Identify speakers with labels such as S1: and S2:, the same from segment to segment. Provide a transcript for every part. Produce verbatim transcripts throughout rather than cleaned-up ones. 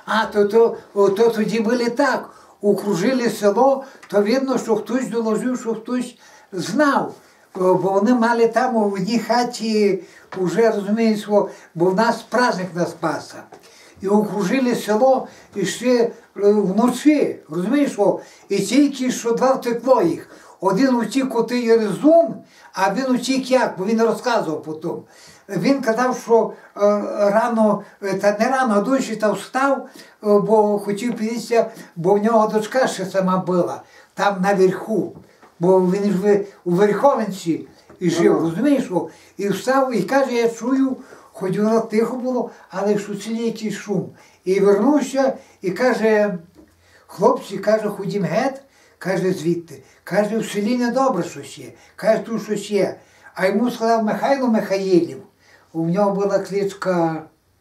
S1: А, то, то, то тоді були так, окружили село, то видно, що хтось доложив, що хтось знав. Бо вони мали там у одній хаті, вже розумієш, бо в нас праздник на Спаса. І окружили село і ще вночі, розумієш, і тільки що два втекло їх. Один утік у той Єризун, а він утік як, бо він розказував потім. Він казав, що е, рано, та не рано, а дощі та встав, е, бо хотів підійти, бо в нього дочка ще сама була, там наверху. Бо він ж у Верховенці і жив, ага. Розумієш? І встав і каже, я чую, хоч воно тихо було, але ж у селі якийсь шум. І вернувся і каже, хлопці, каже, ходім геть, каже, звідти. Каже, в селі недобре щось є, каже, тут щось є. А йому сказав Михайло Михаїлів, у нього була кличка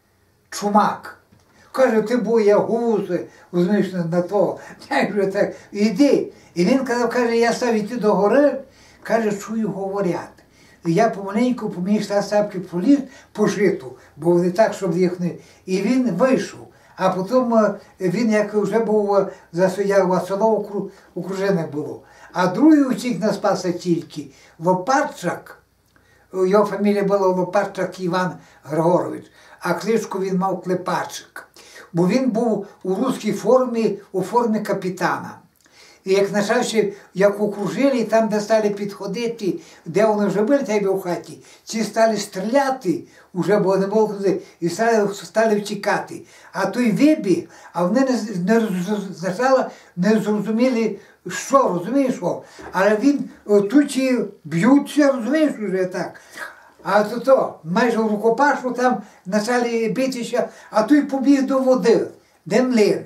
S1: Чумак. Каже, ти боя гузи, розумієш, на того. Я кажу, так, іди. І він казав, каже, я став йти до гори, каже, чую, говорять. І я помаленьку поміж та сапки поліз по житу, бо не так, щоб їх не... І він вийшов. А потім він, як вже був, засудяв, село окружене було. А другий утік на Спаса тільки, Лопарчак, його фамілія була Лопарчак Іван Григорович, а кличку він мав Клепачик. Бо він був у руській формі, у формі капітана. І як почався, як окружили, там, де стали підходити, де вони вже були, там в хаті, ці стали стріляти, вже бо не було куди, і стали, стали втікати. А той вибіг, а вони не, не, не зрозуміли, що, розумієш, що? Але він, тут і б'ються, розумієш, вже так. А то, то майже в рукопашу там почали битися, а той побіг до води, де млин.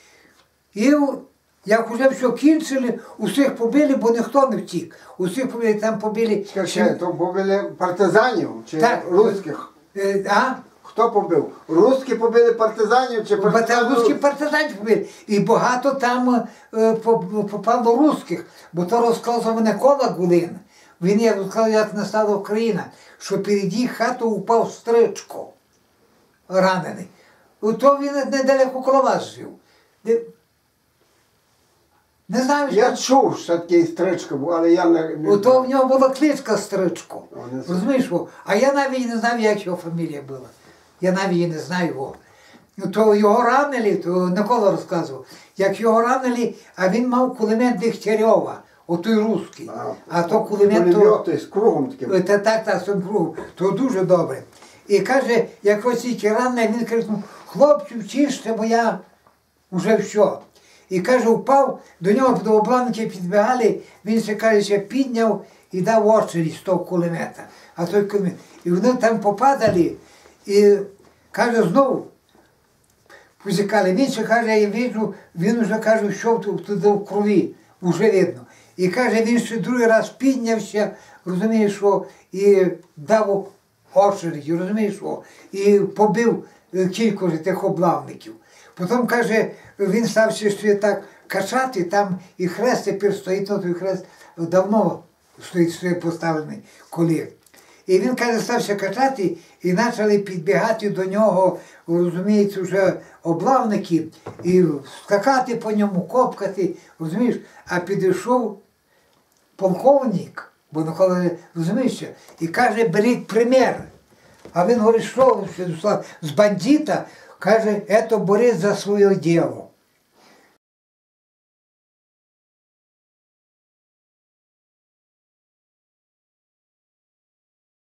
S1: І як вже все кінчили, усіх побили, бо ніхто не втік. Усіх побили, там побили...
S2: Скажи, то побили партизанів чи так, русських?
S1: А?
S2: Хто побив? Русські побили партизанів чи партизанів?
S1: Русські партизанів побили. І багато там е, попало русських, бо то розказував Микола Гулин. Він як розказав, як настала Україна, що перед їх хату упав Стричко, ранений. То він недалеко коло вас жив. Не знаю, що...
S2: Я чув, що такий Стричко був, але я не... не
S1: то в нього була кличка Стричко. Розумієш? А я навіть не знаю, як його фамілія була. Я навіть не знаю його. То його ранили, то Микола розказував, як його ранили, а він мав кулемет Дегтярьова, отой русський. А, а то кулемет...
S2: Пулемети з кругом таким.
S1: Так, так, так, з цим кругом. То дуже добре. І каже, як ось тільки ранили, він каже, хлопці, вчишся, бо я вже все. І каже, впав, до нього до обланки підбігали, він ще, каже, ще підняв і дав очередь з того кулемета. А той кулемет. І вони там попадали, і каже, знову позікали. Він ще, каже, я бачу, він вже, каже, йшов туди в крові, вже видно. І каже, він ще другий раз піднявся, розумієш, що, і дав очередь, розумієш, що, і побив кілька тих облавників. Потім, каже, він стався ще так качати, там і хрест тепер стоїть, той хрест давно стоїть, стоїть поставлений коли. І він, каже, стався качати, і почали підбігати до нього, розумієте, вже облавники, і скакати по ньому, копкати, розумієш, а підійшов полковник, бо Микола, розумієш, і каже, беріть примір. А він говорить, що з бандита, каже, це борець за своє діло.